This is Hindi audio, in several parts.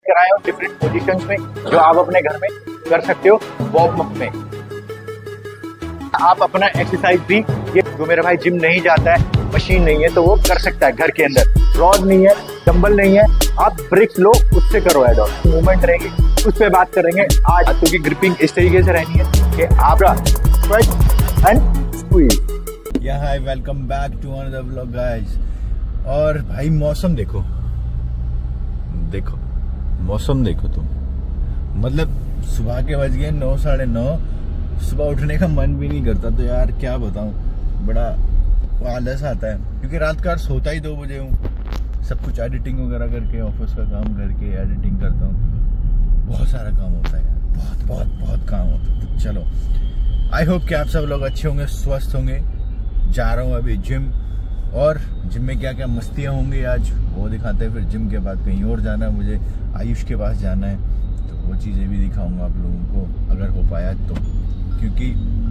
लेकर आए हो डिफरेंट पोजीशंस में जो आप अपने घर में कर सकते हो वार्म अप में। आप अपना एक्सरसाइज भी, ये जो मेरा भाई जिम नहीं जाता है, मशीन नहीं है, तो वो कर सकता है घर के अंदर। रॉड नहीं है, डंबल नहीं है, आप ब्रिक्स लो, उससे करो ऐड ऑन। मूवमेंट रहेगी, उस पर बात करेंगे आज। हाथों की ग्रिपिंग इस तरीके से रहनी है कि आप स्ट्रेच एंड स्क्वीज। या hi, welcome back to another vlog guys. और भाई मौसम देखो मौसम देखो तुम, मतलब सुबह के बज गए 9 साढ़े 9। सुबह उठने का मन भी नहीं करता, तो यार क्या बताऊं, बड़ा आलस आता है क्योंकि रात का सोता ही 2 बजे हूँ। सब कुछ एडिटिंग वगैरह करके, ऑफिस का काम करके एडिटिंग करता हूँ। बहुत सारा काम होता है यार, बहुत काम होता है। तो चलो, आई होप कि आप सब लोग अच्छे होंगे, स्वस्थ होंगे। जा रहा हूँ अभी जिम, और जिम में क्या क्या मस्तियाँ होंगी आज वो दिखाते हैं। फिर जिम के बाद कहीं और जाना है, मुझे आयुष के पास जाना है, तो वो चीज़ें भी दिखाऊंगा आप लोगों को अगर हो पाया तो, क्योंकि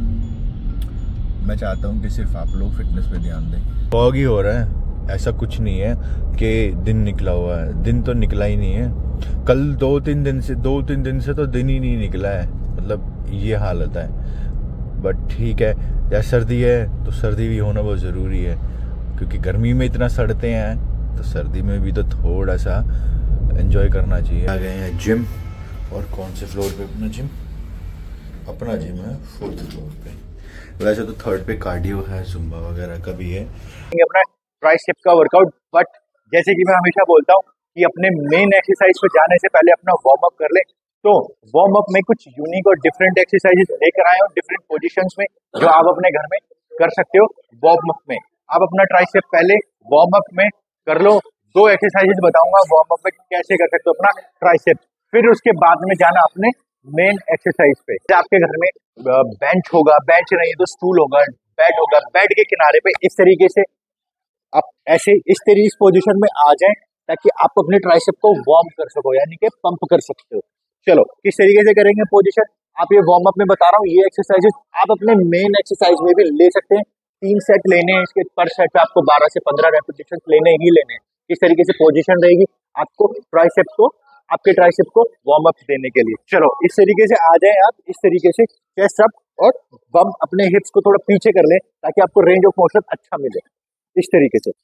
मैं चाहता हूँ कि सिर्फ आप लोग फिटनेस पे ध्यान दें। फॉग ही हो रहा है, ऐसा कुछ नहीं है कि दिन निकला हुआ है। दिन तो निकला ही नहीं है। कल 2-3 दिन से तो दिन ही नहीं निकला है, मतलब ये हालत है। बट ठीक है, या सर्दी है तो सर्दी भी होना बहुत ज़रूरी है, क्योंकि गर्मी में इतना सड़ते हैं, तो सर्दी में भी तो थोड़ा सा एंजॉय करना चाहिए। आ गए हैं जिम, और कौन से फ्लोर पे अपना जिम? अपना जिम है 4th फ्लोर पे। वैसे तो 3rd पे कार्डियो है, जुम्बा वगैरह का भी है। अपना ट्राइसेप का वर्कआउट, बट जैसे कि मैं हमेशा बोलता हूँ कि अपने मेन एक्सरसाइज पे जाने से पहले अपना वार्म अप कर ले। तो वार्म अप में कुछ यूनिक और डिफरेंट एक्सरसाइजेस लेकर आए हो डिफरेंट पोजीशंस में जो आप अपने घर में कर सकते हो वार्म अप में। आप अपना ट्राइसेप पहले वार्म अप में कर लो। 2 एक्सरसाइजेस बताऊंगा वार्म अप में कैसे कर सकते हो अपना ट्राइसेप, फिर उसके बाद में जाना अपने मेन एक्सरसाइज पे। आपके घर में बेंच होगा, बेंच नहीं है तो स्टूल होगा, बेड होगा, बेड के किनारे पे इस तरीके से आप ऐसे इस पोजीशन में आ जाएं ताकि आप अपने ट्राइसेप को वार्म कर सको, यानी कि पंप कर सकते हो। चलो, किस तरीके से करेंगे पोजीशन, आप ये वार्म अप में बता रहा हूँ। ये एक्सरसाइजेस आप अपने मेन एक्सरसाइज में भी ले सकते हैं। 3 सेट लेने हैं इसके, पर सेट पे आपको 12 से 15 रेपिटेशन लेने ही लेने हैं। इस तरीके से पोजीशन रहेगी आपको ट्राइसेप को, आपके ट्राइसेप को वार्म अप देने के लिए। चलो, इस तरीके से आ जाए आप, इस तरीके से चेस्ट अप और बम अपने हिप्स को थोड़ा पीछे कर ले ताकि आपको रेंज ऑफ मोशन अच्छा मिले। इस तरीके से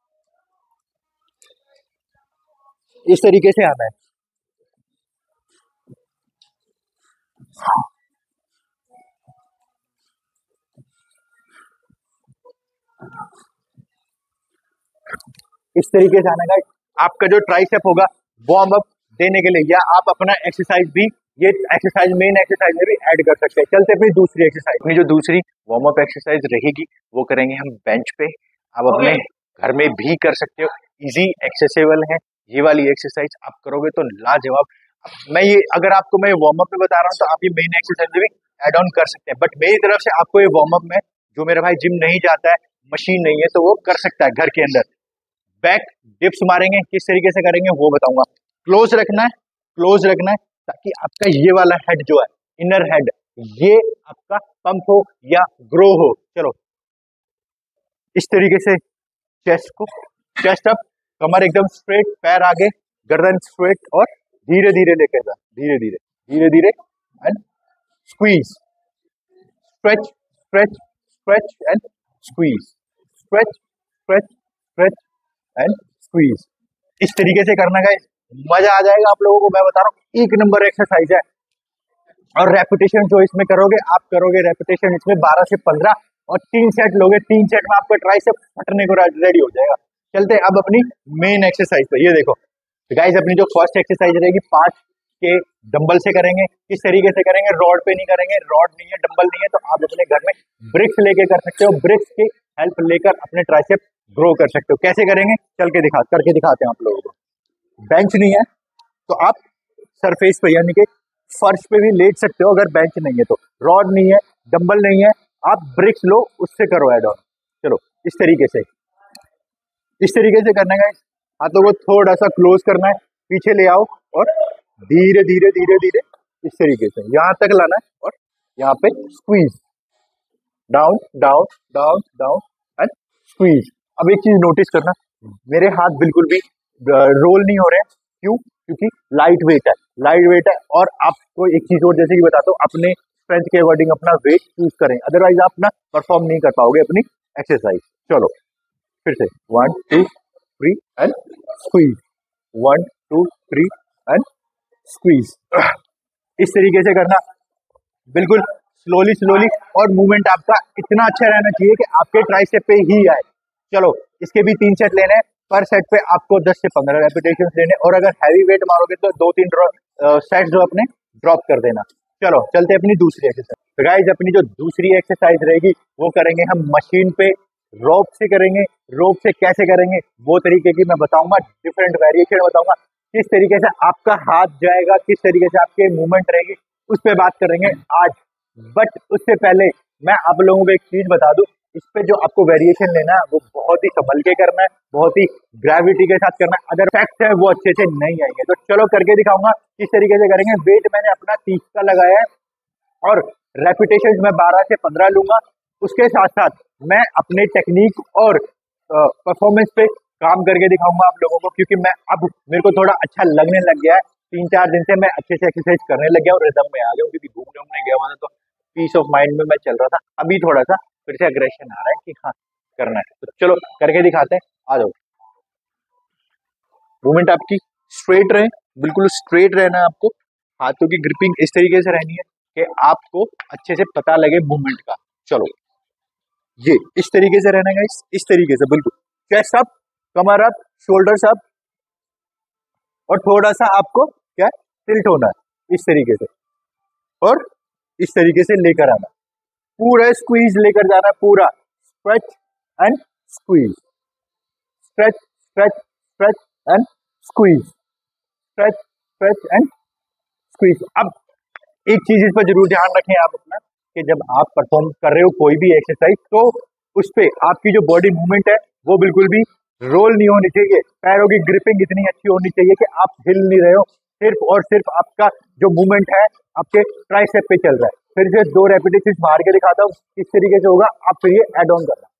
आना है। इस तरीके से आना है। आपका जो ट्राइसेप होगा वार्म अप देने के लिए, या आप अपना एक्सरसाइज भी, ये एक्सरसाइज मेन एक्सरसाइज में भी ऐड कर सकते हैं। चलते अपनी दूसरी एक्सरसाइज। अपनी जो दूसरी वार्म अप एक्सरसाइज रहेगी वो करेंगे हम बेंच पे। आप अपने घर में भी कर सकते हो, इजी एक्सेसिबल है। ये वाली एक्सरसाइज आप करोगे तो लाजवाब। मैं ये, अगर आपको मैं वार्म अप में बता रहा हूँ तो आप ये मेन एक्सरसाइज में भी एड ऑन कर सकते हैं। बट मेरी तरफ से आपको ये वार्म अप में, जो मेरा भाई जिम नहीं जाता है, मशीन नहीं है, तो वो कर सकता है घर के अंदर। बैक डिप्स मारेंगे, किस तरीके से करेंगे वो बताऊंगा। क्लोज रखना है ताकि आपका ये वाला हेड जो है, इनर हेड, ये आपका पंप हो या ग्रो हो। चलो, इस तरीके से चेस्ट अप, कमर एकदम स्ट्रेट, पैर आगे, गर्दन स्ट्रेट, और धीरे धीरे लेकर जा, धीरे धीरे and squeeze, stretch and squeeze, stretch and squeeze. इस तरीके से करना गाइस, मजा आ जाएगा आप लोगों को। मैं बता रहा हूँ 1 नंबर एक्सरसाइज है। और रेपिटेशन जो इसमें करोगे रेपिटेशन इसमें 12 से 15, और 3 सेट लोगे। 3 सेट में आपका ट्राइसेप फटने को रेडी हो जाएगा। चलते हैं अब अपनी मेन एक्सरसाइज पे। ये देखो गाइस, अपनी जो फर्स्ट एक्सरसाइज रहेगी 5 के डंबल से करेंगे। किस तरीके से करेंगे, रॉड पे नहीं करेंगे, रॉड नहीं है, डंबल नहीं है, तो आप अपने घर में ब्रिक्स लेके कर सकते हो। ब्रिक्स की हेल्प लेकर अपने ट्राइसेप ग्रो कर सकते हो। कैसे करेंगे, करके दिखाते हैं आप लोगों को। बेंच नहीं है तो आप सरफेस पे, यानी कि फर्श पे भी लेट सकते हो अगर बेंच नहीं है तो। रॉड नहीं है, डंबल नहीं है, आप ब्रिक्स लो, उससे करो ऐड ऑन। चलो, इस तरीके से करना है। हाथों को थोड़ा सा क्लोज करना है, पीछे ले आओ, और धीरे धीरे इस तरीके से यहाँ तक लाना है, और यहाँ पे स्क्वीज, डाउन एंड स्क्वीज। अब एक चीज नोटिस करना, मेरे हाथ बिल्कुल भी रोल नहीं हो रहे हैं। क्यों? क्योंकि लाइट वेट है, और आपको एक चीज और जैसे कि बताता हूँ, अपने स्ट्रेंथ के अकॉर्डिंग अपना वेट चूज करें, अदरवाइज आप ना परफॉर्म नहीं कर पाओगे अपनी एक्सरसाइज। चलो फिर से 1 2 3 एंड स्क्वीज, 1 2 3 एंड स्क्वीज। इस तरीके से करना, बिल्कुल स्लोली स्लोली, और मूवमेंट आपका इतना अच्छा रहना चाहिए कि आपके ट्राइसेप पे ही आए। चलो इसके भी 3 सेट लेने हैं, पर सेट पे आपको 10 से 15 रेपिटेशन लेने, और अगर हैवी वेट मारोगे तो 2-3 सेट जो अपने ड्रॉप कर देना। चलो चलते हैं अपनी दूसरी एक्सरसाइज। तो गाइस अपनी जो दूसरी एक्सरसाइज रहेगी वो करेंगे हम मशीन पे, रोप से करेंगे। रोप से कैसे करेंगे वो तरीके की मैं बताऊंगा, डिफरेंट वेरिएशन बताऊंगा, किस तरीके से आपका हाथ जाएगा, किस तरीके से आपके मूवमेंट रहेगी, उस पर बात करेंगे आज। बट उससे पहले मैं आप लोगों को एक चीज बता दूं, इस पे जो आपको वेरिएशन लेना है वो बहुत ही संभल के करना है, बहुत ही ग्रेविटी के साथ करना है, अगर फैक्ट है वो अच्छे से नहीं आएंगे। तो चलो करके दिखाऊंगा किस तरीके से करेंगे। वेट मैंने अपना 30 का लगाया है, और रेपिटेशन मैं 12 से 15 लूंगा। उसके साथ साथ मैं अपने टेक्निक और परफॉर्मेंस पे काम करके दिखाऊंगा आप लोगों को, क्योंकि मैं अब मेरे को थोड़ा अच्छा लगने लग गया है। 3-4 दिन से मैं अच्छे से एक्सरसाइज करने लग गया और रिदम में आ गया हूँ, क्योंकि घूमने उमने गया हुआ था तो पीस ऑफ माइंड में मैं चल रहा था। अभी थोड़ा सा फिर से अग्रेशन आ रहा है कि हाँ करना है, तो चलो करके दिखाते हैं, आ जाओ। मूवमेंट आपकी स्ट्रेट रहे, बिल्कुल स्ट्रेट रहना है आपको। हाथों की ग्रिपिंग इस तरीके से रहनी है कि आपको अच्छे से पता लगे मूवमेंट का। चलो ये इस तरीके से रहना है गाइस, इस तरीके से बिल्कुल चेस्ट अप, कमर अप, शोल्डर्स अप, और थोड़ा सा आपको क्या टिल्ट होना है इस तरीके से, और इस तरीके से लेकर आना, पूरा स्क्वीज लेकर जाना, पूरा stretch and squeeze, stretch stretch stretch and squeeze, stretch stretch and squeeze. अब एक चीज इस पर जरूर ध्यान रखें आप अपना, कि जब आप परफॉर्म कर रहे हो कोई भी एक्सरसाइज, तो उस पे आपकी जो बॉडी मूवमेंट है वो बिल्कुल भी रोल नहीं होनी चाहिए। पैरों की ग्रिपिंग इतनी अच्छी होनी चाहिए कि आप हिल नहीं रहे हो, सिर्फ और सिर्फ आपका जो मूवमेंट है आपके ट्राइसेप पे चल रहा है। फिर से 2 रेपिटेशन मार के दिखाता हूँ किस तरीके से होगा, आप फिर ये एड ऑन करना।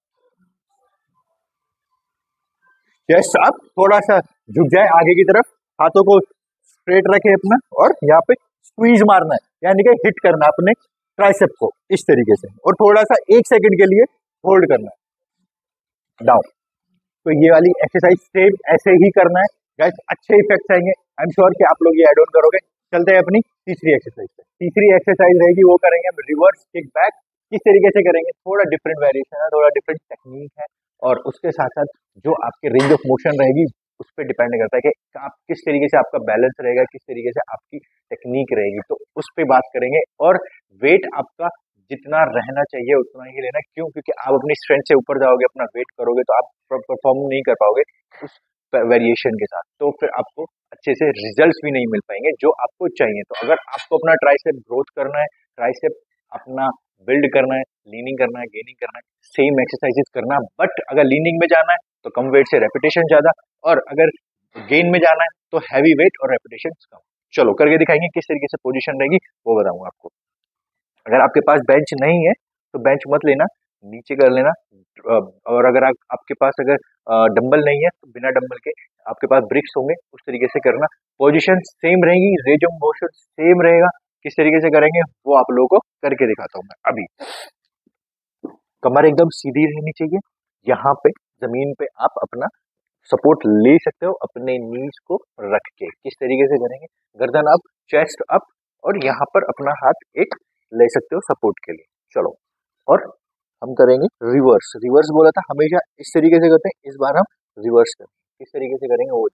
चेस्ट अप, थोड़ा सा झुक जाए आगे की तरफ, हाथों को स्ट्रेट रखे अपना, और यहाँ पे स्क्वीज मारना है, यानी कि हिट करना अपने ट्राइसेप को इस तरीके से, और थोड़ा सा 1 सेकंड के लिए होल्ड करना है डाउन। तो ये वाली एक्सरसाइज सेम ऐसे ही करना है गाइस, अच्छे इफेक्ट्स आएंगे। आई एम श्योर कि आप लोग ये एड ऑन करोगे। चलते हैं अपनी तीसरी एक्सरसाइज पे। तीसरी एक्सरसाइज रहेगी वो करेंगे हम रिवर्स किक बैक। किस तरीके से करेंगे, थोड़ा डिफरेंट वेरिएशन है, थोड़ा डिफरेंट टेक्निक है, और उसके साथ साथ जो आपके रेंज ऑफ मोशन रहेगी उस पर डिपेंड करता है कि आप किस तरीके से आपका बैलेंस रहेगा, किस तरीके से आपकी टेक्निक रहेगी, तो उस पर बात करेंगे। और वेट आपका जितना रहना चाहिए उतना ही लेना, क्यों? क्योंकि आप अपनी स्ट्रेंथ से ऊपर जाओगे, अपना वेट करोगे, तो आप परफॉर्म नहीं कर पाओगे उस वेरिएशन के साथ, तो फिर आपको अच्छे से रिजल्ट्स भी नहीं मिल पाएंगे जो आपको चाहिए। तो अगर आपको अपना ट्राइसेप ग्रोथ करना है, ट्राइसेप अपना बिल्ड करना है, लीनिंग करना है, गेनिंग करना है, सेम एक्सरसाइजेस करना। बट अगर लीनिंग में जाना है तो कम वेट से रेपिटेशन ज्यादा, और अगर गेन में जाना है तो हैवी वेट और रेपिटेशन कम। चलो करके दिखाएंगे किस तरीके से पोजीशन रहेगी वो बताऊंगा आपको। अगर आपके पास बेंच नहीं है तो बेंच मत लेना, नीचे कर लेना। और अगर आपके पास अगर डंबल नहीं है तो बिना डंबल के आपके पास ब्रिक्स होंगे, उस तरीके से करना। पोजीशन सेम रहेगी, रेंज ऑफ मोशन सेम रहेगा। किस तरीके से करेंगे वो आप लोगों को करके दिखाता हूँ मैं अभी। कमर एकदम सीधी रहनी चाहिए, यहाँ पे जमीन पे आप अपना सपोर्ट ले सकते हो अपने नीज को रख के। किस तरीके से करेंगे, गर्दन अप, चेस्ट अप, और यहाँ पर अपना हाथ एक ले सकते हो सपोर्ट के लिए। चलो, और हम करेंगे रिवर्स। रिवर्स बोला था हमेशा इस तरीके से करते हैं, इस बार हम रिवर्स करेंगे। किस तरीके से करेंगे वो,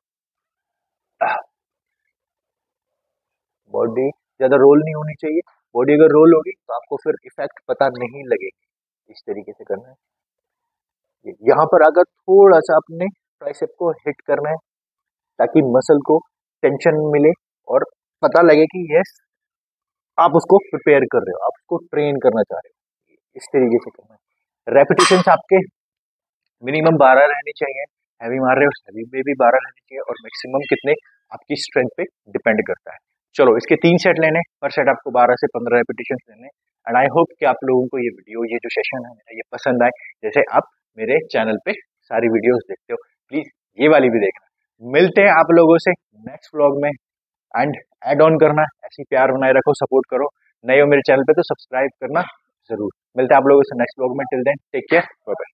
बॉडी ज्यादा रोल नहीं होनी चाहिए। बॉडी अगर रोल होगी तो आपको फिर इफेक्ट पता नहीं लगेगी। इस तरीके से करना है। यहाँ पर अगर थोड़ा सा अपने ट्राइसेप को हिट करना है ताकि मसल को टेंशन मिले और पता लगे कि यस आप उसको प्रिपेयर कर रहे हो, आप उसको ट्रेन करना चाह रहे हो। इस तरीके से करना है। रेपिटेशंस आपके मिनिमम 12 रहने चाहिए। हैवी मार रहे हो हैवी में भी 12 रहने चाहिए, और मैक्सिमम कितने आपकी स्ट्रेंथ पे डिपेंड करता है। चलो इसके 3 सेट लेने, पर सेट आपको 12 से 15 रेपिटेशन लेने। एंड आई होप कि आप लोगों को ये वीडियो, ये जो सेशन है ये पसंद आए। जैसे आप मेरे चैनल पे सारी वीडियोस देखते हो, प्लीज ये वाली भी देखना। मिलते हैं आप लोगों से नेक्स्ट व्लॉग में। एंड ऐड ऑन करना, ऐसी प्यार बनाए रखो, सपोर्ट करो। नए हो मेरे चैनल पे तो सब्सक्राइब करना जरूर। मिलते हैं आप लोगों से नेक्स्ट व्लॉग में। Till then take care, bye bye.